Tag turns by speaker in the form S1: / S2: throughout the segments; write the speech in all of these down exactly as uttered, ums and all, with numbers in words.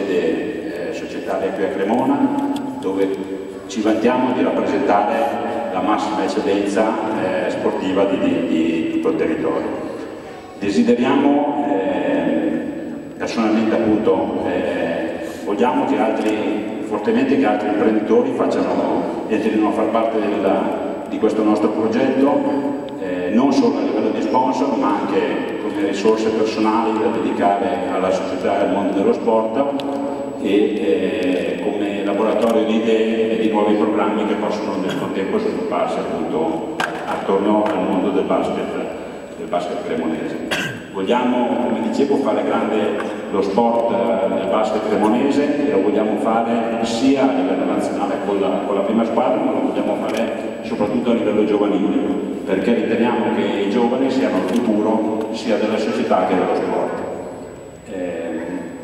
S1: sede eh, societaria qui a Cremona, dove ci vantiamo di rappresentare la massima eccellenza eh, sportiva di, di, di tutto il territorio. Desideriamo, eh, personalmente appunto, eh, vogliamo che altri, fortemente che altri imprenditori facciano, entrino a far parte della, di questo nostro progetto, eh, non solo a livello di sponsor, ma anche come risorse personali da dedicare alla società e al mondo dello sport, e eh, come laboratorio di idee e di nuovi programmi che possono nel contempo svilupparsi appunto attorno al mondo del basket, del basket cremonese. Vogliamo, come dicevo, fare grande lo sport del basket cremonese e lo vogliamo fare sia a livello nazionale con la, con la prima squadra, ma lo vogliamo fare soprattutto a livello giovanile, perché riteniamo che i giovani siano il futuro sia della società che dello sport. Eh,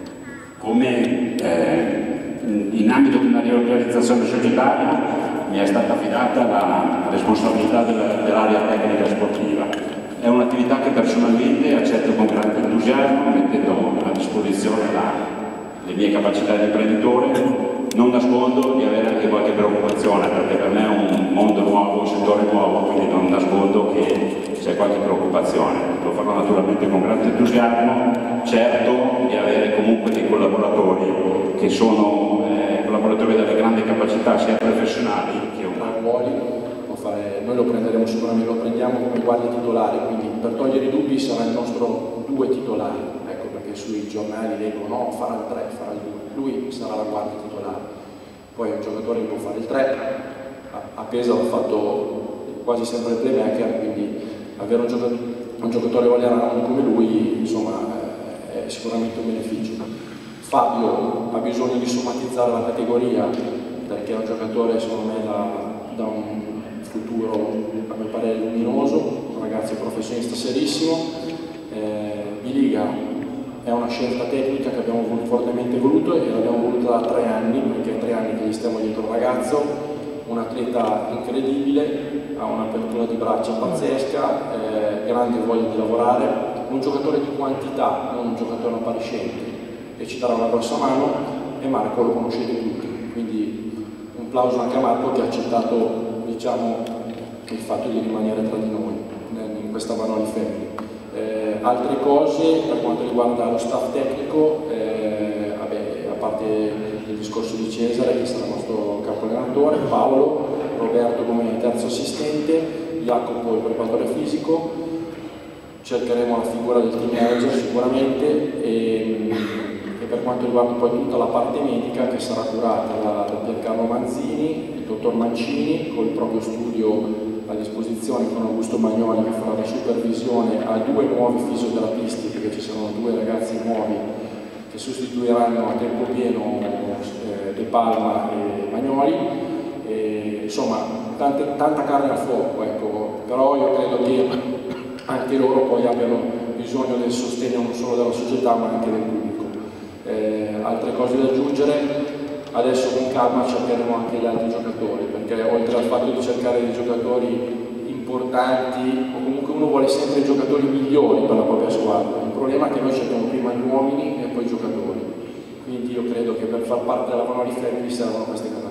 S1: come eh, in ambito di una riorganizzazione societaria mi è stata affidata la responsabilità dell'area tecnica sportiva. È un'attività che personalmente accetto con grande entusiasmo, mettendo a disposizione la, le mie capacità di imprenditore. Non nascondo di avere anche qualche preoccupazione, perché per me è un mondo nuovo, un settore nuovo, quindi non nascondo che c'è qualche preoccupazione. Lo farò naturalmente con grande entusiasmo, certo di avere comunque dei collaboratori che sono eh, collaboratori delle grandi capacità sia professionali che umane.
S2: Fare, noi lo prenderemo sicuramente, lo prendiamo come guardia titolare, quindi per togliere i dubbi sarà il nostro due titolari, ecco, perché sui giornali leggono no, farà il tre, farà il due, lui sarà la guardia titolare, poi un giocatore può fare il tre, a, a Pesa ho fatto quasi sempre il playmaker, quindi avere un giocatore, un giocatore all-around come lui insomma è sicuramente un beneficio. Fabio ha bisogno di somatizzare la categoria perché è un giocatore secondo me da, da un futuro a mio parere luminoso, un ragazzo professionista serissimo. Eh, Biliga è una scelta tecnica che abbiamo fortemente voluto e l'abbiamo voluta da tre anni, perché è tre anni che gli stiamo dietro il ragazzo, un atleta incredibile, ha un'apertura di braccia pazzesca, eh, grande voglia di lavorare, un giocatore di quantità, non un giocatore appariscente, e ci darà una grossa mano, e Marco lo conoscete tutti, quindi un plauso anche a Marco che ha accettato diciamo il fatto di rimanere tra di noi in questa Vanoli Family. Eh, altre cose per quanto riguarda lo staff tecnico, eh, vabbè, a parte il discorso di Cesare che sarà il nostro capo allenatore, Paolo, Roberto come terzo assistente, Jacopo il preparatore fisico, cercheremo la figura del team manager sicuramente e, e per quanto riguarda poi tutta la parte medica che sarà curata da, da Piercarlo Manzini, il dottor Mancini col proprio studio a disposizione con Augusto Bagnoli che farà la supervisione a due nuovi fisioterapisti, perché ci sono due ragazzi nuovi che sostituiranno a tempo pieno eh, De Palma e Bagnoli, e, insomma tante, tanta carne al fuoco, ecco. Però io credo che anche loro poi abbiano bisogno del sostegno non solo della società ma anche del pubblico. Eh, altre cose da aggiungere? Adesso con calma cercheremo anche gli altri giocatori, perché oltre al fatto di cercare dei giocatori importanti, o comunque uno vuole sempre i giocatori migliori per la propria squadra, il problema è che noi cerchiamo prima gli uomini e poi i giocatori, quindi io credo che per far parte della Vanoli Family servono queste categorie.